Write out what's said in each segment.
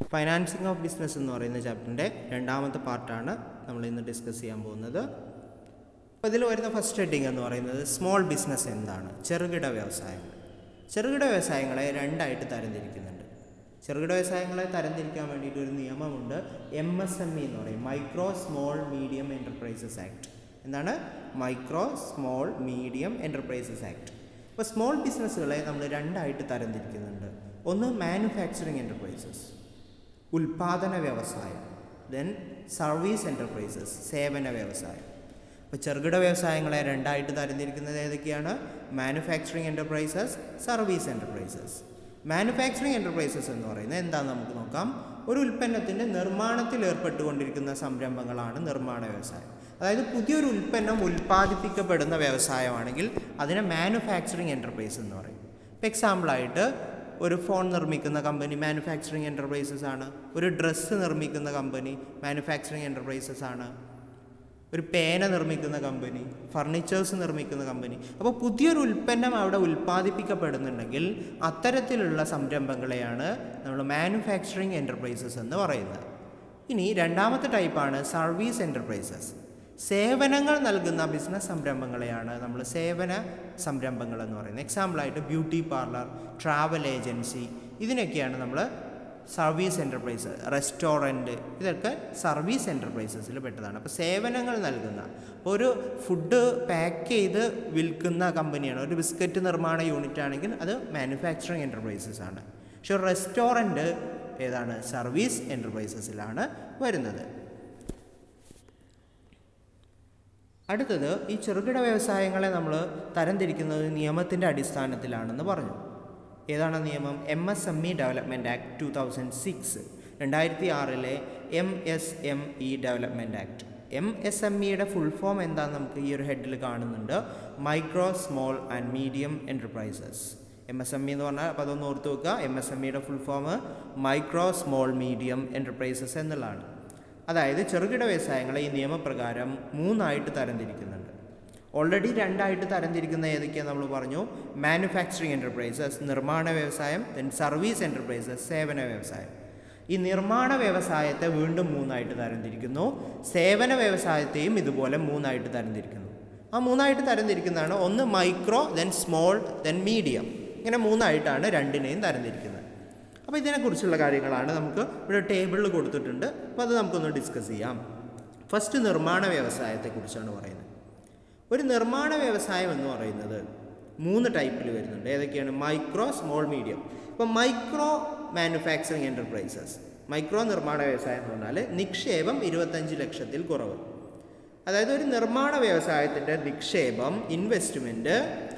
Financing of business എന്ന് പറയുന്ന ചാപ്റ്ററിൻ്റെ രണ്ടാമത്തെ പാർട്ടാണ് നമ്മൾ ഇന്ന് ഡിസ്കസ് ചെയ്യാൻ പോകുന്നത്. അപ്പോൾ ഇതിൽ വരുന്ന ഫസ്റ്റ് ഹെഡിങ് എന്ന് പറയുന്നത് സ്മോൾ ബിസിനസ് എന്താണ്, ചെറുകിട വ്യവസായങ്ങൾ. ചെറുകിട വ്യവസായങ്ങളെ രണ്ടായിട്ട് തരംതിരിക്കുന്നുണ്ട്. ചെറുകിട വ്യവസായങ്ങളെ തരംതിരിക്കാൻ വേണ്ടിയിട്ട് ഒരു നിയമമുണ്ട്, MSME എന്ന് പറയും, micro small medium enterprises act. എന്താണ് micro small medium enterprises act. അപ്പോൾ സ്മോൾ ബിസിനസ്സുകളെ നമ്മൾ രണ്ടായിട്ട് തരംതിരിക്കുന്നുണ്ട്. ഒന്ന് മാനുഫാക്ചറിങ് എൻ്റർപ്രൈസസ്, ഉൽപാദന വ്യവസായം, ദെൻ സർവീസ് എൻ്റർപ്രൈസസ്, സേവന വ്യവസായം. അപ്പോൾ ചെറുകിട വ്യവസായങ്ങളെ രണ്ടായിട്ട് തരംതിരിക്കുന്നത് ഏതൊക്കെയാണ്? Manufacturing enterprises, service enterprises. Manufacturing enterprises എന്ന് പറയുന്നത് എന്താണെന്ന് നമുക്ക് നോക്കാം. ഒരു ഉൽപ്പന്നത്തിൻ്റെ നിർമ്മാണത്തിൽ ഏർപ്പെട്ടുകൊണ്ടിരിക്കുന്ന സംരംഭങ്ങളാണ് നിർമ്മാണ വ്യവസായം. അതായത് പുതിയൊരു ഉൽപ്പന്നം ഉൽപ്പാദിപ്പിക്കപ്പെടുന്ന വ്യവസായമാണെങ്കിൽ അതിനെ മാനുഫാക്ചറിങ് എൻ്റർപ്രൈസ് എന്ന് പറയും. ഇപ്പോൾ എക്സാമ്പിളായിട്ട് ഒരു ഫോൺ നിർമ്മിക്കുന്ന കമ്പനി മാനുഫാക്ചറിങ് എൻ്റർപ്രൈസസ് ആണ്. ഒരു ഡ്രസ്സ് നിർമ്മിക്കുന്ന കമ്പനി മാനുഫാക്ചറിങ് എൻ്റർപ്രൈസസ് ആണ്. ഒരു പേന നിർമ്മിക്കുന്ന കമ്പനി, ഫർണിച്ചേഴ്സ് നിർമ്മിക്കുന്ന കമ്പനി. അപ്പോൾ പുതിയൊരു ഉൽപ്പന്നം അവിടെ ഉൽപ്പാദിപ്പിക്കപ്പെടുന്നുണ്ടെങ്കിൽ അത്തരത്തിലുള്ള സംരംഭങ്ങളെയാണ് നമ്മൾ മാനുഫാക്ചറിങ് എൻ്റർപ്രൈസസ് എന്ന് പറയുന്നത്. ഇനി രണ്ടാമത്തെ ടൈപ്പാണ് സർവീസ് എൻ്റർപ്രൈസസ്. സേവനങ്ങൾ നൽകുന്ന ബിസിനസ് സംരംഭങ്ങളെയാണ് നമ്മൾ സേവന സംരംഭങ്ങൾ എന്ന് പറയുന്നത്. എക്സാമ്പിളായിട്ട് ബ്യൂട്ടി പാർലർ, ട്രാവൽ ഏജൻസി, ഇതിനൊക്കെയാണ് നമ്മൾ സർവീസ് എൻ്റർപ്രൈസ്. റെസ്റ്റോറൻറ്റ്, ഇതൊക്കെ സർവീസ് എൻ്റർപ്രൈസസിൽ പെട്ടതാണ്. അപ്പോൾ സേവനങ്ങൾ നൽകുന്ന, ഇപ്പോൾ ഒരു ഫുഡ് പാക്ക് ചെയ്ത് വിൽക്കുന്ന കമ്പനിയാണ്, ഒരു ബിസ്ക്കറ്റ് നിർമ്മാണ യൂണിറ്റ് ആണെങ്കിൽ അത് മാനുഫാക്ചറിങ് എൻ്റർപ്രൈസസ് ആണ്. പക്ഷേ റെസ്റ്റോറൻറ്റ് ഏതാണ്? സർവീസ് എൻ്റർപ്രൈസസിലാണ് വരുന്നത്. അടുത്തത്, ഈ ചെറുകിട വ്യവസായങ്ങളെ നമ്മൾ തരംതിരിക്കുന്നത് നിയമത്തിൻ്റെ അടിസ്ഥാനത്തിലാണെന്ന് പറഞ്ഞു. ഏതാണ് നിയമം? MSME development act 2006, 2006 MSME development act. MSMEയുടെ ഫുൾ ഫോം എന്താണെന്ന് നമുക്ക് ഈ ഒരു ഹെഡിൽ കാണുന്നുണ്ട്, micro small and medium enterprises. MSME എന്ന് പറഞ്ഞാൽ അപ്പോൾ അതൊന്ന് ഓർത്ത് വെക്കുക. MSMEയുടെ full form micro small medium enterprises എന്നുള്ളതാണ്. അതായത് ചെറുകിട വ്യവസായങ്ങളെ ഈ നിയമപ്രകാരം മൂന്നായിട്ട് തരംതിരിക്കുന്നുണ്ട്. ഓൾറെഡി രണ്ടായിട്ട് തരംതിരിക്കുന്ന ഏതൊക്കെയാണ് നമ്മൾ പറഞ്ഞു? മാനുഫാക്ചറിങ് എൻ്റർപ്രൈസസ്, നിർമ്മാണ വ്യവസായം, ദെൻ സർവീസ് എൻ്റർപ്രൈസസ്, സേവന വ്യവസായം. ഈ നിർമ്മാണ വ്യവസായത്തെ വീണ്ടും മൂന്നായിട്ട് തരംതിരിക്കുന്നു. സേവന വ്യവസായത്തെയും ഇതുപോലെ മൂന്നായിട്ട് തരംതിരിക്കുന്നു. ആ മൂന്നായിട്ട് തരംതിരിക്കുന്നതാണ്, ഒന്ന് micro, then small, then medium. ഇങ്ങനെ മൂന്നായിട്ടാണ് രണ്ടിനെയും തരംതിരിക്കുന്നത്. അപ്പോൾ ഇതിനെക്കുറിച്ചുള്ള കാര്യങ്ങളാണ് നമുക്ക് ഇവിടെ ടേബിളിൽ കൊടുത്തിട്ടുണ്ട്. അപ്പോൾ അത് നമുക്കൊന്ന് ഡിസ്കസ് ചെയ്യാം. ഫസ്റ്റ് നിർമ്മാണ വ്യവസായത്തെക്കുറിച്ചാണ് പറയുന്നത്. ഒരു നിർമ്മാണ വ്യവസായം എന്ന് പറയുന്നത് മൂന്ന് ടൈപ്പിൽ വരുന്നുണ്ട്. ഏതൊക്കെയാണ്? Micro, small, medium. ഇപ്പോൾ മൈക്രോ മാനുഫാക്ചറിങ് എൻ്റർപ്രൈസസ്, മൈക്രോ നിർമ്മാണ വ്യവസായം എന്ന് പറഞ്ഞാൽ നിക്ഷേപം 25 ലക്ഷത്തിൽ കുറവ്. അതായത് ഒരു നിർമ്മാണ വ്യവസായത്തിൻ്റെ നിക്ഷേപം, ഇൻവെസ്റ്റ്മെൻറ്റ്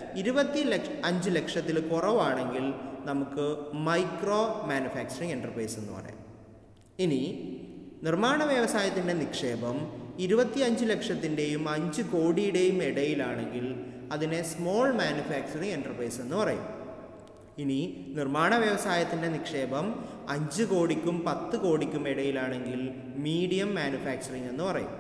25 ലക്ഷത്തിൽ കുറവാണെങ്കിൽ നമുക്ക് മൈക്രോ മാനുഫാക്ചറിങ് എൻ്റർപ്രൈസ് എന്ന് പറയാം. ഇനി നിർമ്മാണ വ്യവസായത്തിൻ്റെ നിക്ഷേപം 25 ലക്ഷത്തിൻ്റെയും 5 കോടിയുടെയും ഇടയിലാണെങ്കിൽ അതിനെ സ്മോൾ മാനുഫാക്ചറിങ് എൻ്റർപ്രൈസ് എന്ന് പറയും. ഇനി നിർമ്മാണ വ്യവസായത്തിൻ്റെ നിക്ഷേപം 5 കോടിക്കും 10 കോടിക്കും ഇടയിലാണെങ്കിൽ മീഡിയം മാനുഫാക്ചറിങ് എന്ന് പറയും.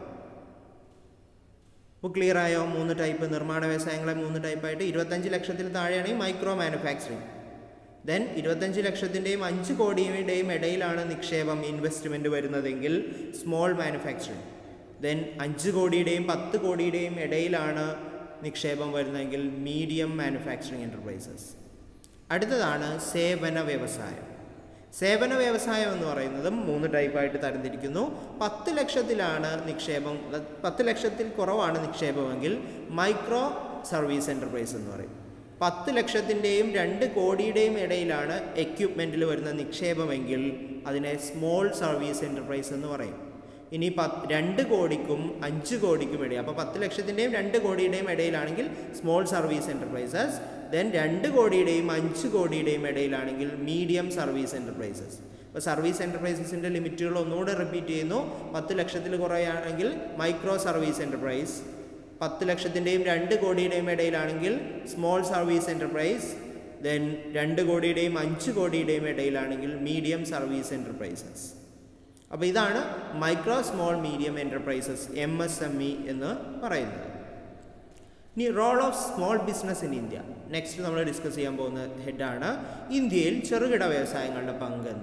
ഇപ്പോൾ ക്ലിയർ ആയോ? മൂന്ന് ടൈപ്പ് നിർമ്മാണ വ്യവസായങ്ങളെ മൂന്ന് ടൈപ്പായിട്ട്. 25 ലക്ഷത്തിൽ താഴെയാണെങ്കിൽ മൈക്രോ മാനുഫാക്ചറിങ്, ദെൻ 25 ലക്ഷത്തിൻ്റെയും 5 കോടിയുടെയും ഇടയിലാണ് നിക്ഷേപം, ഇൻവെസ്റ്റ്മെൻറ്റ് വരുന്നതെങ്കിൽ സ്മോൾ മാനുഫാക്ചറിങ്, ദെൻ 5 കോടിയുടെയും 10 കോടിയുടെയും ഇടയിലാണ് നിക്ഷേപം വരുന്നതെങ്കിൽ മീഡിയം മാനുഫാക്ചറിങ് എൻ്റർപ്രൈസസ്. അടുത്തതാണ് സേവന വ്യവസായം. സേവന വ്യവസായം എന്ന് പറയുന്നത് മൂന്ന് ടൈപ്പായിട്ട് തരംതിരിക്കുന്നു. 10 ലക്ഷത്തിലാണ് നിക്ഷേപം, 10 ലക്ഷത്തിൽ കുറവാണ് നിക്ഷേപമെങ്കിൽ മൈക്രോ സർവീസ് എൻ്റർപ്രൈസ് എന്ന് പറയും. 10 ലക്ഷത്തിൻ്റെയും 2 കോടിയുടെയും ഇടയിലാണ് എക്യുപ്മെൻറ്റിൽ വരുന്ന നിക്ഷേപമെങ്കിൽ അതിനെ സ്മോൾ സർവീസ് എൻ്റർപ്രൈസ് എന്ന് പറയും. ഇനി 2 കോടിക്കും 5 കോടിക്കും ഇടയിൽ, അപ്പോൾ 10 ലക്ഷത്തിൻ്റെയും 2 കോടിയുടെയും ഇടയിലാണെങ്കിൽ സ്മോൾ സർവീസ് എൻ്റർപ്രൈസസ്, ദെൻ 2 കോടിയുടെയും 5 കോടിയുടെയും ഇടയിലാണെങ്കിൽ മീഡിയം സർവീസ് എൻ്റർപ്രൈസസ്. അപ്പോൾ സർവീസ് എൻ്റർപ്രൈസസിൻ്റെ ലിമിറ്റുകൾ ഒന്നുകൂടെ റിപ്പീറ്റ് ചെയ്യുന്നു. 10 ലക്ഷത്തിൽ കുറയാണെങ്കിൽ മൈക്രോ സർവീസ് എൻ്റർപ്രൈസ്, 10 ലക്ഷത്തിൻ്റെയും 2 കോടിയുടെയും ഇടയിലാണെങ്കിൽ സ്മോൾ സർവീസ് എൻ്റർപ്രൈസ്, ദെൻ 2 കോടിയുടെയും 5 കോടിയുടെയും ഇടയിലാണെങ്കിൽ മീഡിയം സർവീസ് എൻ്റർപ്രൈസസ്. അപ്പോൾ ഇതാണ് micro small medium enterprises, MSME എന്ന് പറയുന്നത്. ഇനി role of small business in India. Next നമ്മൾ ഡിസ്കസ് ചെയ്യാൻ പോകുന്ന ഹെഡാണ് ഇന്ത്യയിൽ ചെറുകിട വ്യവസായങ്ങളുടെ പങ്ക് എന്ത്.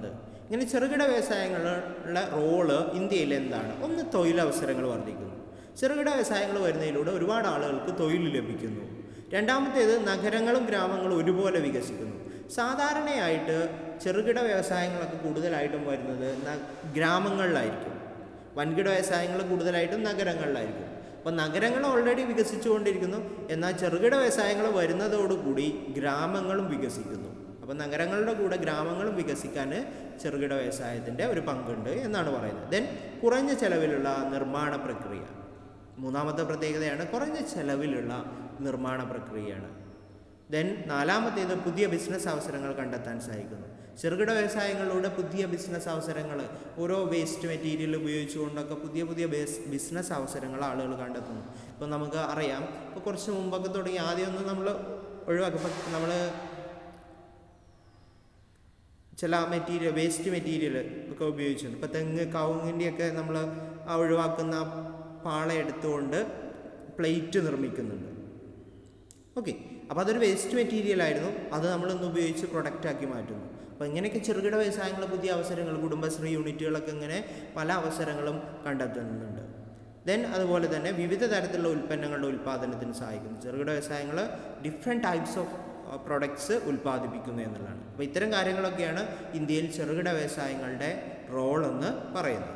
ഇങ്ങനെ ചെറുകിട വ്യവസായങ്ങളുടെ റോള് ഇന്ത്യയിൽ എന്താണ്? ഒന്ന്, തൊഴിലവസരങ്ങൾ വർദ്ധിക്കുന്നു. ചെറുകിട വ്യവസായങ്ങൾ വരുന്നതിലൂടെ ഒരുപാട് ആളുകൾക്ക് തൊഴിൽ ലഭിക്കുന്നു. രണ്ടാമത്തേത്, നഗരങ്ങളും ഗ്രാമങ്ങളും ഒരുപോലെ വികസിക്കുന്നു. സാധാരണയായിട്ട് ചെറുകിട വ്യവസായങ്ങളൊക്കെ കൂടുതലായിട്ടും വരുന്നത് ഗ്രാമങ്ങളിലായിരിക്കും. വൻകിട വ്യവസായങ്ങൾ കൂടുതലായിട്ടും നഗരങ്ങളിലായിരിക്കും. അപ്പോൾ നഗരങ്ങൾ ഓൾറെഡി വികസിച്ചുകൊണ്ടിരിക്കുന്നു, എന്നാൽ ചെറുകിട വ്യവസായങ്ങൾ വരുന്നതോടുകൂടി ഗ്രാമങ്ങളും വികസിക്കുന്നു. അപ്പോൾ നഗരങ്ങളുടെ കൂടെ ഗ്രാമങ്ങളും വികസിക്കാൻ ചെറുകിട വ്യവസായത്തിൻ്റെ ഒരു പങ്കുണ്ട് എന്നാണ് പറയുന്നത്. ദെൻ, കുറഞ്ഞ ചെലവിലുള്ള നിർമ്മാണ പ്രക്രിയ. മൂന്നാമത്തെ പ്രത്യേകതയാണ് കുറഞ്ഞ ചെലവിലുള്ള നിർമ്മാണ പ്രക്രിയയാണ്. ദെൻ, നാലാമത്തേത്, പുതിയ ബിസിനസ് അവസരങ്ങൾ കണ്ടെത്താൻ സഹായിക്കുന്നു. ചെറുകിട വ്യവസായങ്ങളിലൂടെ പുതിയ ബിസിനസ് അവസരങ്ങൾ, ഓരോ വേസ്റ്റ് മെറ്റീരിയൽ ഉപയോഗിച്ചുകൊണ്ടൊക്കെ പുതിയ പുതിയ ബിസിനസ് അവസരങ്ങൾ ആളുകൾ കണ്ടെത്തുന്നു. ഇപ്പോൾ നമുക്ക് അറിയാം, ഇപ്പോൾ കുറച്ച് മുമ്പൊക്കെ തുടങ്ങി ആദ്യമൊന്നും നമ്മൾ ഒഴിവാക്കും. ഇപ്പം നമ്മൾ ചില വേസ്റ്റ് മെറ്റീരിയൽ ഒക്കെ ഉപയോഗിച്ചിട്ടുണ്ട്. ഇപ്പോൾ തെങ്ങ്, കവുങ്ങിൻ്റെയൊക്കെ നമ്മൾ ആ ഒഴിവാക്കുന്ന പാള എടുത്തുകൊണ്ട് പ്ലേറ്റ് നിർമ്മിക്കുന്നുണ്ട്. ഓക്കെ, അപ്പോൾ അതൊരു വേസ്റ്റ് മെറ്റീരിയൽ ആയിരുന്നു, അത് നമ്മളിന്ന് ഉപയോഗിച്ച് പ്രൊഡക്റ്റാക്കി മാറ്റുന്നു. അപ്പോൾ ഇങ്ങനെയൊക്കെ ചെറുകിട വ്യവസായങ്ങൾ പുതിയ അവസരങ്ങൾ, കുടുംബശ്രീ യൂണിറ്റുകളൊക്കെ ഇങ്ങനെ പല അവസരങ്ങളും കണ്ടെത്തുന്നുണ്ട്. ദെൻ, അതുപോലെ തന്നെ വിവിധ തരത്തിലുള്ള ഉൽപ്പന്നങ്ങളുടെ ഉൽപ്പാദനത്തിന് സഹായിക്കുന്നു. ചെറുകിട വ്യവസായങ്ങൾ ഡിഫറെൻറ്റ് ടൈപ്സ് ഓഫ് പ്രൊഡക്ട്സ് ഉൽപ്പാദിപ്പിക്കുന്നു എന്നുള്ളതാണ്. അപ്പോൾ ഇത്തരം കാര്യങ്ങളൊക്കെയാണ് ഇന്ത്യയിൽ ചെറുകിട വ്യവസായങ്ങളുടെ റോൾ എന്ന് പറയുന്നത്.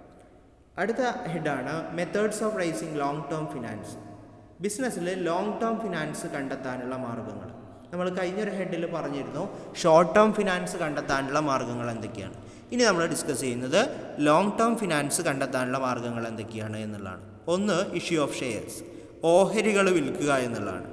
അടുത്ത ഹെഡാണ് methods of raising long term finance. ബിസിനസ്സിൽ ലോങ് ടേം ഫിനാൻസ് കണ്ടെത്താനുള്ള മാർഗ്ഗങ്ങൾ. നമ്മൾ കഴിഞ്ഞൊരു ഹെഡിൽ പറഞ്ഞിരുന്നു ഷോർട്ട് ടേം ഫിനാൻസ് കണ്ടെത്താനുള്ള മാർഗ്ഗങ്ങൾ എന്തൊക്കെയാണ്. ഇനി നമ്മൾ ഡിസ്കസ് ചെയ്യുന്നത് ലോങ് ടേം ഫിനാൻസ് കണ്ടെത്താനുള്ള മാർഗ്ഗങ്ങൾ എന്തൊക്കെയാണ് എന്നുള്ളതാണ്. ഒന്ന്, ഇഷ്യൂ ഓഫ് ഷെയർസ്, ഓഹരികൾ വിൽക്കുക എന്നുള്ളതാണ്.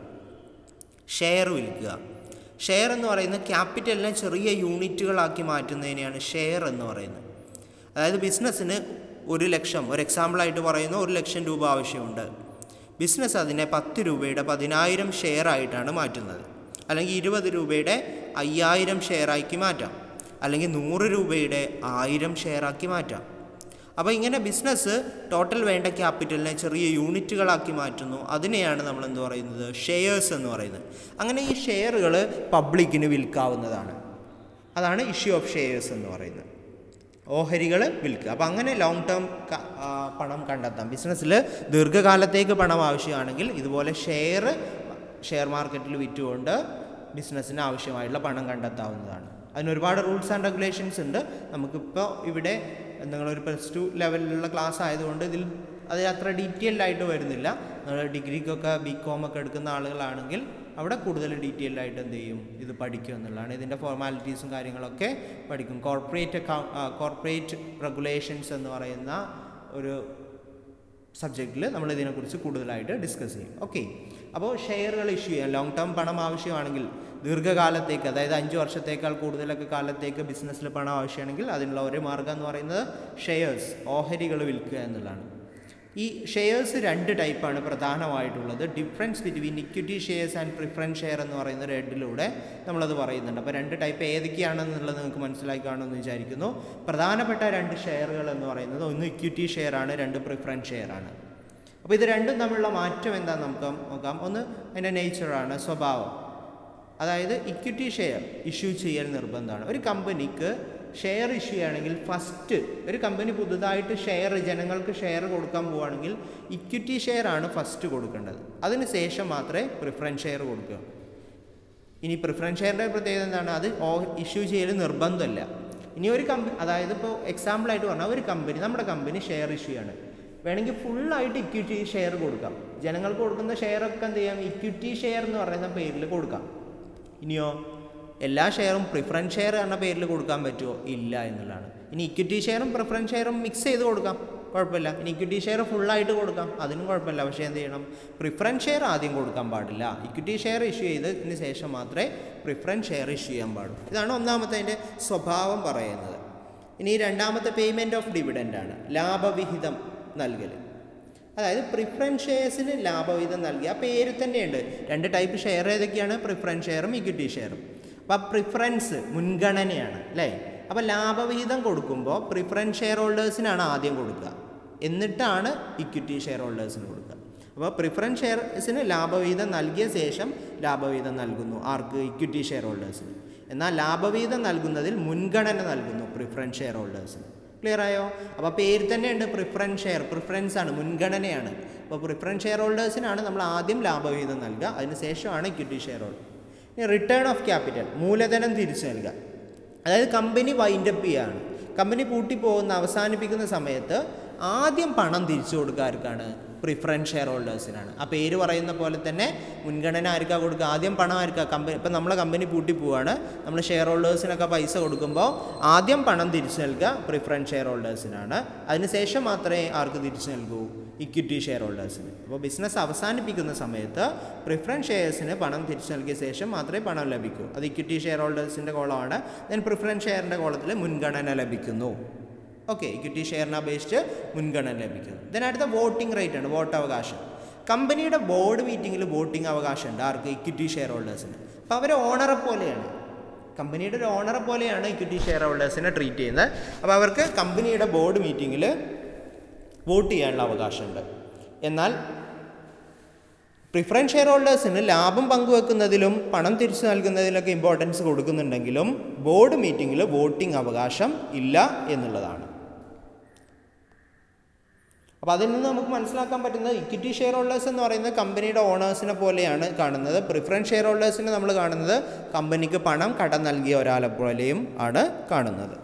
ഷെയർ വിൽക്കുക. ഷെയർ എന്ന് പറയുന്നത് ക്യാപിറ്റലിനെ ചെറിയ യൂണിറ്റുകളാക്കി മാറ്റുന്നതിനെയാണ് ഷെയർ എന്ന് പറയുന്നത്. അതായത് ബിസിനസ്സിന് 1,00,000, ഒരു എക്സാമ്പിളായിട്ട് പറയുന്നു, 1,00,000 രൂപ ആവശ്യമുണ്ട്. ബിസിനസ് അതിനെ 10 രൂപയുടെ 10,000 ഷെയർ ആയിട്ടാണ് മാറ്റുന്നത്. അല്ലെങ്കിൽ 20 രൂപയുടെ 5,000 ഷെയറാക്കി മാറ്റാം. അല്ലെങ്കിൽ 100 രൂപയുടെ 1000 ഷെയറാക്കി മാറ്റാം. അപ്പോൾ ഇങ്ങനെ ബിസിനസ് ടോട്ടൽ വേണ്ട ക്യാപിറ്റലിനെ ചെറിയ യൂണിറ്റുകളാക്കി മാറ്റുന്നു. അതിനെയാണ് നമ്മൾ എന്ത് പറയുന്നത്? ഷെയർസ് എന്ന് പറയുന്നത്. അങ്ങനെ ഈ ഷെയറുകൾ പബ്ലിക്കിന് വിൽക്കാവുന്നതാണ്. അതാണ് ഇഷ്യൂ ഓഫ് ഷെയർസ് എന്ന് പറയുന്നത്. ഓഹരികൾ വിൽക്കുക. അപ്പോൾ അങ്ങനെ ലോങ് ടേം പണം കണ്ടെത്താം. ബിസിനസ്സിൽ ദീർഘകാലത്തേക്ക് പണം ആവശ്യമാണെങ്കിൽ ഇതുപോലെ ഷെയർ മാർക്കറ്റിൽ വിറ്റുകൊണ്ട് ബിസിനസ്സിന് ആവശ്യമായിട്ടുള്ള പണം കണ്ടെത്താവുന്നതാണ്. അതിന് ഒരുപാട് റൂൾസ് ആൻഡ് റെഗുലേഷൻസ് ഉണ്ട്. നമുക്കിപ്പോൾ ഇവിടെ നിങ്ങളൊരു +2 ലെവലിലുള്ള ക്ലാസ് ആയതുകൊണ്ട് അത് അത്ര ഡീറ്റെയിൽഡ് ആയിട്ട് വരുന്നില്ല. നിങ്ങൾ ഡിഗ്രിക്കൊക്കെ BCom ഒക്കെ എടുക്കുന്ന ആളുകളാണെങ്കിൽ അവിടെ കൂടുതൽ ഡീറ്റെയിൽഡ് ആയിട്ട് എന്ത് ചെയ്യും, ഇത് പഠിക്കും എന്നുള്ളതാണ്. ഇതിൻ്റെ ഫോർമാലിറ്റീസും കാര്യങ്ങളൊക്കെ പഠിക്കും. കോർപ്പറേറ്റ് റെഗുലേഷൻസ് എന്ന് പറയുന്ന ഒരു സബ്ജക്റ്റിൽ നമ്മൾ ഇതിനെക്കുറിച്ച് കൂടുതലായിട്ട് ഡിസ്കസ് ചെയ്യും. ഓക്കെ, അപ്പോൾ ഷെയറുകൾ ഇഷ്യൂ ചെയ്യാം. ലോങ് ടേം പണം ആവശ്യമാണെങ്കിൽ, ദീർഘകാലത്തേക്ക്, അതായത് 5 വർഷത്തേക്കാൾ കൂടുതലൊക്കെ കാലത്തേക്ക് ബിസിനസ്സിൽ പണം ആവശ്യമാണെങ്കിൽ അതിനുള്ള ഒരു മാർഗ്ഗം എന്ന് പറയുന്നത് ഷെയർസ്, ഓഹരികൾ വിൽക്കുക എന്നുള്ളതാണ്. ഈ ഷെയർസ് 2 ടൈപ്പാണ് പ്രധാനമായിട്ടുള്ളത്. Difference between equity shares and preference share എന്ന് പറയുന്ന ഒരു ഹെഡിലൂടെ നമ്മളത് പറയുന്നുണ്ട്. അപ്പോൾ 2 ടൈപ്പ് ഏതൊക്കെയാണെന്നുള്ളത് നിങ്ങൾക്ക് മനസ്സിലാക്കി കാണുമെന്ന് വിചാരിക്കുന്നു. പ്രധാനപ്പെട്ട 2 ഷെയറുകൾ എന്ന് പറയുന്നത് ഒന്ന് ഇക്വിറ്റി ഷെയർ ആണ്, 2 പ്രിഫറൻസ് ഷെയർ ആണ്. അപ്പോൾ ഇത് രണ്ടും തമ്മിലുള്ള മാറ്റം എന്താണെന്ന് നമുക്ക് നോക്കാം. ഒന്ന് അതിൻ്റെ നേച്ചറാണ്, സ്വഭാവം. അതായത് ഇക്വിറ്റി ഷെയർ ഇഷ്യൂ ചെയ്യൽ നിർബന്ധമാണ്. ഒരു കമ്പനിക്ക് ഷെയർ ഇഷ്യൂ ചെയ്യുകയാണെങ്കിൽ ഫസ്റ്റ്, ഒരു കമ്പനി പുതുതായിട്ട് ജനങ്ങൾക്ക് ഷെയർ കൊടുക്കാൻ പോവുകയാണെങ്കിൽ ഇക്വിറ്റി ഷെയർ ആണ് ഫസ്റ്റ് കൊടുക്കേണ്ടത്. അതിന് ശേഷം മാത്രമേ പ്രിഫറൻസ് ഷെയർ കൊടുക്കുക. ഇനി പ്രിഫറൻസ് ഷെയറിൻ്റെ പ്രത്യേകത എന്താണ്? അത് ഇഷ്യൂ ചെയ്യൽ നിർബന്ധമല്ല. ഇനി ഒരു കമ്പനി, അതായത് ഇപ്പോൾ എക്സാമ്പിളായിട്ട് പറഞ്ഞാൽ ഒരു കമ്പനി, നമ്മുടെ കമ്പനി ഷെയർ ഇഷ്യൂ ആണ്, വേണമെങ്കിൽ ഫുള്ളായിട്ട് ഇക്വിറ്റി ഷെയർ കൊടുക്കാം. ജനങ്ങൾക്ക് കൊടുക്കുന്ന ഷെയറൊക്കെ എന്ത് ചെയ്യാം, ഇക്വിറ്റി ഷെയർ എന്ന് പറയുന്ന പേരിൽ കൊടുക്കാം. ഇനിയോ എല്ലാ ഷെയറും പ്രിഫറൻസ് ഷെയർ എന്ന പേരിൽ കൊടുക്കാൻ പറ്റുമോ? ഇല്ല എന്നുള്ളതാണ്. ഇനി ഇക്വിറ്റി ഷെയറും പ്രിഫറൻസ് ഷെയറും മിക്സ് ചെയ്ത് കൊടുക്കാം, കുഴപ്പമില്ല. ഇനി ഇക്വിറ്റി ഷെയർ ഫുള്ളായിട്ട് കൊടുക്കാം, അതിനും കുഴപ്പമില്ല. പക്ഷേ എന്ത് ചെയ്യണം, പ്രിഫറൻസ് ഷെയർ ആദ്യം കൊടുക്കാൻ പാടില്ല. ഇക്വിറ്റി ഷെയർ ഇഷ്യൂ ചെയ്തതിന് ശേഷം മാത്രമേ പ്രിഫറൻസ് ഷെയർ ഇഷ്യൂ ചെയ്യാൻ പാടുള്ളൂ. ഇതാണ് ഒന്നാമത്തെ അതിൻ്റെ സ്വഭാവം പറയുന്നത്. ഇനി രണ്ടാമത്തെ പേയ്മെൻറ്റ് ഓഫ് ഡിവിഡൻ്റ് ആണ്, ലാഭവിഹിതം നൽകൽ. അതായത് പ്രിഫറൻസ് ഷെയർസിന് ലാഭവിഹിതം നൽകി, ആ പേര് തന്നെയുണ്ട്. 2 ടൈപ്പ് ഷെയർ ഏതൊക്കെയാണ്? പ്രിഫറൻസ് ഷെയറും ഇക്വിറ്റി ഷെയറും. അപ്പോൾ പ്രിഫറൻസ് മുൻഗണനയാണ് അല്ലേ. അപ്പോൾ ലാഭവിഹിതം കൊടുക്കുമ്പോൾ പ്രിഫറൻസ് ഷെയർ ഹോൾഡേഴ്സിനാണ് ആദ്യം കൊടുക്കുക, എന്നിട്ടാണ് ഇക്വിറ്റി ഷെയർ ഹോൾഡേഴ്സിന് കൊടുക്കുക. അപ്പോൾ പ്രിഫറൻസ് ഷെയർസിന് ലാഭവിഹിതം നൽകിയ ശേഷം ലാഭവിഹിതം നൽകുന്നു. ആർക്ക്? ഇക്വിറ്റി ഷെയർ ഹോൾഡേഴ്സിന്. എന്നാൽ ലാഭവിഹിതം നൽകുന്നതിൽ മുൻഗണന നൽകുന്നു പ്രിഫറൻസ് ഷെയർ ഹോൾഡേഴ്സിന്. ക്ലിയർ ആയോ? അപ്പോൾ പേര് തന്നെയുണ്ട് പ്രിഫറൻസ് ഷെയർ, പ്രിഫറൻസ് ആണ്, മുൻഗണനയാണ്. അപ്പോൾ പ്രിഫറൻസ് ഷെയർ ഹോൾഡേഴ്സിനാണ് നമ്മൾ ആദ്യം ലാഭവിഹിതം നൽകുക, അതിനുശേഷമാണ് ഇക്വിറ്റി ഷെയർ ഹോൾഡർ. ഇനി റിട്ടേൺ ഓഫ് ക്യാപിറ്റൽ, മൂലധനം തിരിച്ചു നൽകുക. അതായത് കമ്പനി വൈൻഡപ്പ് ചെയ്യുകയാണ്, കമ്പനി പൂട്ടിപ്പോകുന്ന അവസാനിപ്പിക്കുന്ന സമയത്ത് ആദ്യം പണം തിരിച്ചു കൊടുക്കുക ആർക്കാണ്? പ്രിഫറൻസ് ഷെയർ ഹോൾഡേഴ്സിനാണ്. ആ പേര് പറയുന്ന പോലെ തന്നെ മുൻഗണന ആർക്കാ കൊടുക്കുക? ആദ്യം പണം ആർക്കാ? കമ്പനി. ഇപ്പം നമ്മളെ കമ്പനി പൂട്ടിപ്പോവാണ്, നമ്മൾ ഷെയർ ഹോൾഡേഴ്സിനൊക്കെ പൈസ കൊടുക്കുമ്പോൾ ആദ്യം പണം തിരിച്ചു നൽകുക പ്രിഫറൻസ് ഷെയർ ഹോൾഡേഴ്സിനാണ്. അതിനുശേഷം മാത്രമേ ആർക്ക് തിരിച്ചു നൽകൂ? ഇക്വിറ്റി ഷെയർ ഹോൾഡേഴ്സിന്. അപ്പോൾ ബിസിനസ് അവസാനിപ്പിക്കുന്ന സമയത്ത് പ്രിഫറൻസ് ഷെയർസിന് പണം തിരിച്ചു നൽകിയ ശേഷം മാത്രമേ പണം ലഭിക്കൂ. അത് ഇക്വിറ്റി ഷെയർ ഹോൾഡേഴ്സിൻ്റെ കോളമാണ്. ദെൻ പ്രിഫറൻസ് ഷെയറിൻ്റെ കോളത്തിൽ മുൻഗണന ലഭിക്കുന്നു. ഓക്കെ, ഇക്വിറ്റി ഷെയറിനെ അപേക്ഷിച്ച് മുൻഗണന ലഭിക്കുന്നു. ദെൻ അടുത്ത വോട്ടിംഗ് റൈറ്റ് ആണ്, വോട്ട് അവകാശം. കമ്പനിയുടെ ബോർഡ് മീറ്റിങ്ങിൽ വോട്ടിംഗ് അവകാശമുണ്ട് ആർക്ക്? ഇക്വിറ്റി ഷെയർ ഹോൾഡേഴ്സിന്. അപ്പോൾ അവർ ഓണറെ പോലെയാണ്, കമ്പനിയുടെ ഒരു ഓണറെ പോലെയാണ് ഇക്വിറ്റി ഷെയർ ഹോൾഡേഴ്സിനെ ട്രീറ്റ് ചെയ്യുന്നത്. അപ്പോൾ അവർക്ക് കമ്പനിയുടെ ബോർഡ് മീറ്റിങ്ങിൽ വോട്ട് ചെയ്യാനുള്ള അവകാശമുണ്ട്. എന്നാൽ പ്രിഫറൻസ് ഷെയർ ഹോൾഡേഴ്സിന് ലാഭം പങ്കുവെക്കുന്നതിലും പണം തിരിച്ചു നൽകുന്നതിലൊക്കെ ഇമ്പോർട്ടൻസ് കൊടുക്കുന്നുണ്ടെങ്കിലും ബോർഡ് മീറ്റിങ്ങിൽ വോട്ടിംഗ് അവകാശം ഇല്ല എന്നുള്ളതാണ്. അപ്പോൾ അതിൽ നിന്ന് നമുക്ക് മനസ്സിലാക്കാൻ പറ്റുന്നത് ഇക്വിറ്റി ഷെയർ ഹോൾഡേഴ്സ് എന്ന് പറയുന്നത് കമ്പനിയുടെ ഓണേഴ്സിനെ പോലെയാണ് കാണുന്നത്. പ്രിഫറൻസ് ഷെയർ ഹോൾഡേഴ്സിനെ നമ്മൾ കാണുന്നത് കമ്പനിക്ക് പണം കടം നൽകിയ ഒരാളെ പോലെയും ആണ് കാണുന്നത്.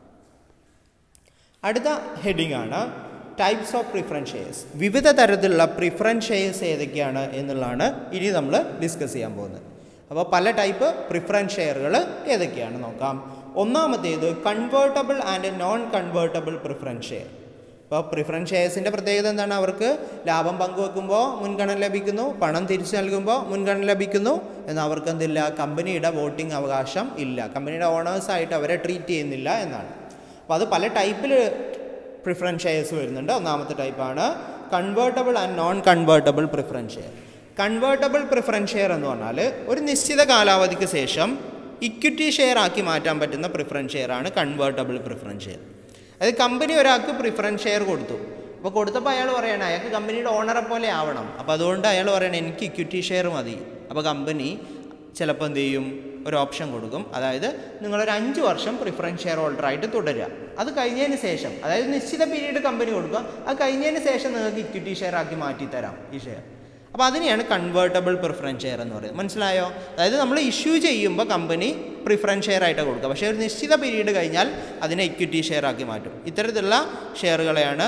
അടുത്ത ഹെഡിങ് ആണ് ടൈപ്സ് ഓഫ് പ്രിഫറൻസ് ഷെയർസ്. വിവിധ തരത്തിലുള്ള പ്രിഫറൻസ് ഷെയർസ് ഏതൊക്കെയാണ് എന്നുള്ളതാണ് ഇനി നമ്മൾ ഡിസ്കസ് ചെയ്യാൻ പോകുന്നത്. അപ്പോൾ പല ടൈപ്പ് പ്രിഫറൻസ് ഷെയറുകൾ ഏതൊക്കെയാണ് നോക്കാം. ഒന്നാമത്തേത് convertible and non convertible preference share. അപ്പോൾ പ്രിഫറൻസ് ഷെയർസിൻ്റെ പ്രത്യേകത എന്താണ്? അവർക്ക് ലാഭം പങ്കുവെക്കുമ്പോൾ മുൻഗണന ലഭിക്കുന്നു, പണം തിരിച്ചു നൽകുമ്പോൾ മുൻഗണന ലഭിക്കുന്നു. എന്നാൽ അവർക്ക് എന്തില്ല? കമ്പനിയുടെ വോട്ടിംഗ് അവകാശം ഇല്ല, കമ്പനിയുടെ ഓണേഴ്സായിട്ട് അവരെ ട്രീറ്റ് ചെയ്യുന്നില്ല എന്നാണ്. അപ്പോൾ അത് പല ടൈപ്പിൽ പ്രിഫറൻസ് ഷെയർസ് വരുന്നുണ്ട്. ഒന്നാമത്തെ ടൈപ്പാണ് convertible and non convertible preference share. Convertible preference share എന്ന് പറഞ്ഞാൽ ഒരു നിശ്ചിത കാലാവധിക്ക് ശേഷം ഇക്വിറ്റി ഷെയർ ആക്കി മാറ്റാൻ പറ്റുന്ന പ്രിഫറൻസ് ഷെയർ ആണ് കൺവേർട്ടബിൾ പ്രിഫറൻസ് ഷെയർ. അതായത് കമ്പനി ഒരാൾക്ക് പ്രിഫറൻസ് ഷെയർ കൊടുത്തു, അപ്പോൾ കൊടുത്തപ്പോൾ അയാൾ പറയണം അയാൾക്ക് കമ്പനിയുടെ ഓണറെ പോലെ ആവണം. അപ്പോൾ അതുകൊണ്ട് അയാൾ പറയണം എനിക്ക് ഇക്വിറ്റി ഷെയർ മതി. അപ്പോൾ കമ്പനി ചിലപ്പോൾ എന്ത് ചെയ്യും? ഒരു ഓപ്ഷൻ കൊടുക്കും, അതായത് നിങ്ങളൊരു 5 വർഷം പ്രിഫറൻസ് ഷെയർ ഹോൾഡറായിട്ട് തുടരുക. അത് കഴിഞ്ഞതിന് ശേഷം, അതായത് നിശ്ചിത പീരീഡ് കമ്പനി കൊടുക്കുക, അത് കഴിഞ്ഞതിന് ശേഷം നിങ്ങൾക്ക് ഇക്വിറ്റി ഷെയർ ആക്കി മാറ്റിത്തരാം ഈ ഷെയർ. അപ്പോൾ അതിനെയാണ് കൺവേർട്ടബിൾ പ്രിഫറൻസ് ഷെയർ എന്ന് പറയുന്നത്. മനസ്സിലായോ? അതായത് നമ്മൾ ഇഷ്യൂ ചെയ്യുമ്പോൾ കമ്പനി പ്രിഫറൻസ് ഷെയർ ആയിട്ട് കൊടുക്കുക, പക്ഷേ ഒരു നിശ്ചിത പീരീഡ് കഴിഞ്ഞാൽ അതിനെ ഇക്വിറ്റി ഷെയർ ആക്കി മാറ്റും. ഇത്തരത്തിലുള്ള ഷെയറുകളെയാണ്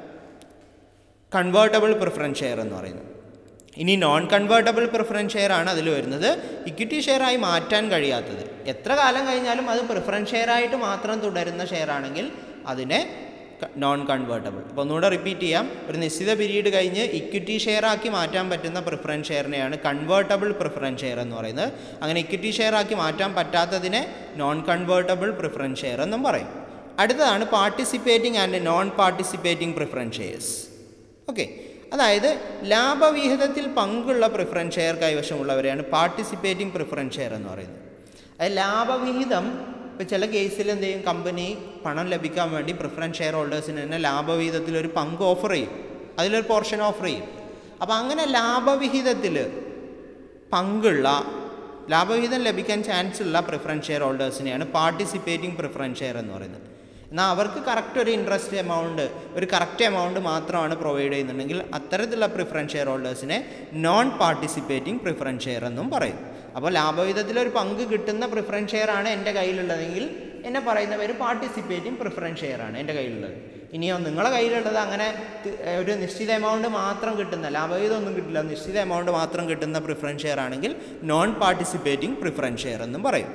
കൺവേർട്ടബിൾ പ്രിഫറൻസ് ഷെയർ എന്ന് പറയുന്നത്. ഇനി നോൺ കൺവേർട്ടബിൾ പ്രിഫറൻസ് ഷെയർ ആണ് അതിൽ വരുന്നത്. ഇക്വിറ്റി ഷെയർ ആയി മാറ്റാൻ കഴിയാത്തത്, എത്ര കാലം കഴിഞ്ഞാലും അത് പ്രിഫറൻസ് ഷെയർ ആയിട്ട് മാത്രം തുടരുന്ന ഷെയർ ആണെങ്കിൽ അതിനെ നോൺ കൺവേർട്ടബിൾ. അപ്പോൾ ഒന്നുകൂടെ റിപ്പീറ്റ് ചെയ്യാം, ഒരു നിശ്ചിത പീരീഡ് കഴിഞ്ഞ് ഇക്വിറ്റി ഷെയർ ആക്കി മാറ്റാൻ പറ്റുന്ന പ്രിഫറൻസ് ഷെയറിനെയാണ് കൺവേർട്ടബിൾ പ്രിഫറൻസ് ഷെയർ എന്ന് പറയുന്നത്. അങ്ങനെ ഇക്വിറ്റി ഷെയർ ആക്കി മാറ്റാൻ പറ്റാത്തതിനെ നോൺ കൺവേർട്ടബിൾ പ്രിഫറൻസ് ഷെയർ എന്നും പറയും. അടുത്തതാണ് participating and non participating preference shares. Okay, അതായത് ലാഭവിഹിതത്തിൽ പങ്കുള്ള പ്രിഫറൻസ് ഷെയർ കൈവശമുള്ളവരെയാണ് പാർട്ടിസിപ്പേറ്റിംഗ് പ്രിഫറൻസ് ഷെയർ എന്ന് പറയുന്നത്. അത് ലാഭവിഹിതം ഇപ്പോൾ ചില കേസിൽ എന്ത് ചെയ്യും? കമ്പനി പണം ലഭിക്കാൻ വേണ്ടി പ്രിഫറൻസ് ഷെയർ ഹോൾഡേഴ്സിന് തന്നെ ലാഭവിഹിതത്തിൽ ഒരു പങ്ക് ഓഫർ ചെയ്യും, അതിലൊരു പോർഷൻ ഓഫർ ചെയ്യും. അപ്പോൾ അങ്ങനെ ലാഭവിഹിതത്തിൽ പങ്കുള്ള, ലാഭവിഹിതം ലഭിക്കാൻ ചാൻസ് ഉള്ള പ്രിഫറൻസ് ഷെയർ ഹോൾഡേഴ്സിനെയാണ് പാർട്ടിസിപ്പേറ്റിംഗ് പ്രിഫറൻസ് ഷെയർ എന്ന് പറയുന്നത്. എന്നാൽ അവർക്ക് കറക്റ്റ് ഒരു ഇൻട്രസ്റ്റ് എമൗണ്ട്, ഒരു കറക്റ്റ് എമൗണ്ട് മാത്രമാണ് പ്രൊവൈഡ് ചെയ്യുന്നുണ്ടെങ്കിൽ അത്തരത്തിലുള്ള പ്രിഫറൻസ് ഷെയർ ഹോൾഡേഴ്സിനെ നോൺ പാർട്ടിസിപ്പേറ്റിംഗ് പ്രിഫറൻസ് ഷെയർ എന്നും പറയും. അപ്പോൾ ലാഭവിഹിതത്തിലൊരു പങ്ക് കിട്ടുന്ന പ്രിഫറൻസ് ഷെയർ ആണ് എൻ്റെ കയ്യിലുള്ളതെങ്കിൽ എന്നെ പറയുന്ന പേര് പാർട്ടിസിപ്പേറ്റിംഗ് പ്രിഫറൻസ് ഷെയർ ആണ് എൻ്റെ കയ്യിലുള്ളത്. ഇനിയോ നിങ്ങളുടെ കയ്യിലുള്ളത് അങ്ങനെ ഒരു നിശ്ചിത എമൗണ്ട് മാത്രം കിട്ടുന്ന, ലാഭവിഹിതം ഒന്നും കിട്ടില്ല, നിശ്ചിത എമൗണ്ട് മാത്രം കിട്ടുന്ന പ്രിഫറൻസ് ഷെയർ ആണെങ്കിൽ നോൺ പാർട്ടിസിപ്പേറ്റിംഗ് പ്രിഫറൻസ് ഷെയർ എന്നും പറയും.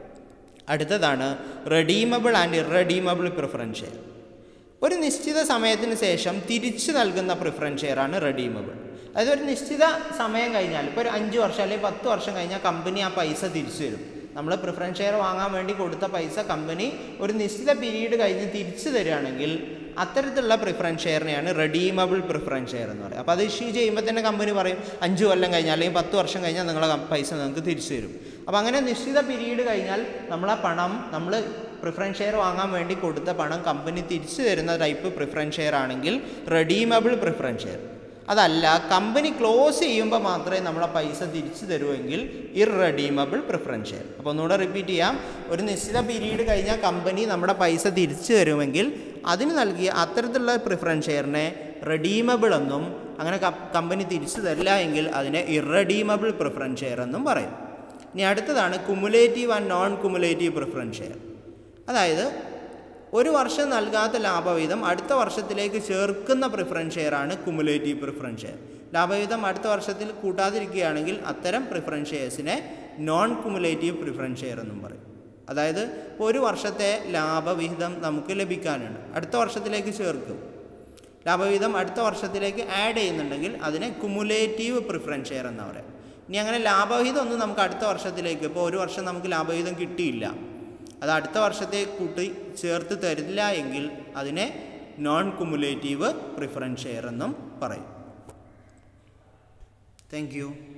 അടുത്തതാണ് redeemable and irredeemable preference share. ഒരു നിശ്ചിത സമയത്തിന് ശേഷം തിരിച്ചു നൽകുന്ന പ്രിഫറൻസ് ഷെയർ ആണ് റെഡീമബിൾ. അതായത് ഒരു നിശ്ചിത സമയം കഴിഞ്ഞാൽ, ഇപ്പോൾ ഒരു 5 വർഷം അല്ലെങ്കിൽ 10 വർഷം കഴിഞ്ഞാൽ കമ്പനി ആ പൈസ തിരിച്ചു തരും. നമ്മൾ പ്രിഫറൻസ് ഷെയർ വാങ്ങാൻ വേണ്ടി കൊടുത്ത പൈസ കമ്പനി ഒരു നിശ്ചിത പീരീഡ് കഴിഞ്ഞ് തിരിച്ചു തരികയാണെങ്കിൽ അത്തരത്തിലുള്ള പ്രിഫറൻസ് ഷെയറിനെയാണ് റെഡീമബിൾ പ്രിഫറൻസ് ഷെയർ എന്ന് പറയും. അപ്പോൾ അത് ഇഷ്യൂ ചെയ്യുമ്പോൾ തന്നെ കമ്പനി പറയും 5 കൊല്ലം കഴിഞ്ഞാൽ അല്ലെങ്കിൽ 10 വർഷം കഴിഞ്ഞാൽ നിങ്ങളെ പൈസ നിങ്ങൾക്ക് തിരിച്ചു തരും. അപ്പോൾ അങ്ങനെ നിശ്ചിത പീരീഡ് കഴിഞ്ഞാൽ നമ്മളെ പണം, നമ്മൾ പ്രിഫറൻസ് ഷെയർ വാങ്ങാൻ വേണ്ടി കൊടുത്ത പണം കമ്പനി തിരിച്ചു തരുന്ന ടൈപ്പ് പ്രിഫറൻസ് ഷെയർ ആണെങ്കിൽ റെഡീമബിൾ പ്രിഫറൻസ് ഷെയർ. അതല്ല കമ്പനി ക്ലോസ് ചെയ്യുമ്പോൾ മാത്രമേ നമ്മളെ പൈസ തിരിച്ചു തരുമെങ്കിൽ ഇർറെഡീമബിൾ പ്രിഫറൻസ് ഷെയർ. അപ്പോൾ ഒന്നുകൂടെ റിപ്പീറ്റ് ചെയ്യാം. ഒരു നിശ്ചിത പീരീഡ് കഴിഞ്ഞാൽ കമ്പനി നമ്മുടെ പൈസ തിരിച്ചു തരുമെങ്കിൽ അതിന് നൽകിയ അത്തരത്തിലുള്ള പ്രിഫറൻസ് ഷെയറിനെ റെഡീമബിൾ എന്നും അങ്ങനെ കമ്പനി തിരിച്ചു തരില്ല എങ്കിൽ അതിനെ ഇർറെഡീമബിൾ പ്രിഫറൻസ് ഷെയർ എന്നും പറയും. ഇനി അടുത്തതാണ് cumulative and non cumulative preference share. അതായത് ഒരു വർഷം നൽകാത്ത ലാഭവിഹിതം അടുത്ത വർഷത്തിലേക്ക് ചേർക്കുന്ന പ്രിഫറൻസ് ഷെയറാണ് കുമുലേറ്റീവ് പ്രിഫറൻസ് ഷെയർ. ലാഭവിഹിതം അടുത്ത വർഷത്തിൽ കൂട്ടാതിരിക്കുകയാണെങ്കിൽ അത്തരം പ്രിഫറൻസ് ഷെയർസിനെ നോൺ കുമുലേറ്റീവ് പ്രിഫറൻസ് ഷെയർ എന്നും പറയും. അതായത് ഒരു വർഷത്തെ ലാഭവിഹിതം നമുക്ക് ലഭിക്കാനുണ്ട്, അടുത്ത വർഷത്തിലേക്ക് ചേർക്കും. ലാഭവിഹിതം അടുത്ത വർഷത്തിലേക്ക് ആഡ് ചെയ്യുന്നുണ്ടെങ്കിൽ അതിനെ കുമുലേറ്റീവ് പ്രിഫറൻസ് ഷെയർ എന്ന് പറയാം. ഇനി അങ്ങനെ ലാഭവിഹിതം ഒന്നും നമുക്ക് അടുത്ത വർഷത്തിലേക്ക്, ഇപ്പോൾ ഒരു വർഷം നമുക്ക് ലാഭവിഹിതം കിട്ടിയില്ല, അത് അടുത്ത വർഷത്തെ കൂട്ടി ചേർത്ത് തരില്ല എങ്കിൽ അതിനെ നോൺ കുമുലേറ്റീവ് പ്രിഫറൻസ് ഷെയർ എന്നും പറയും. Thank U.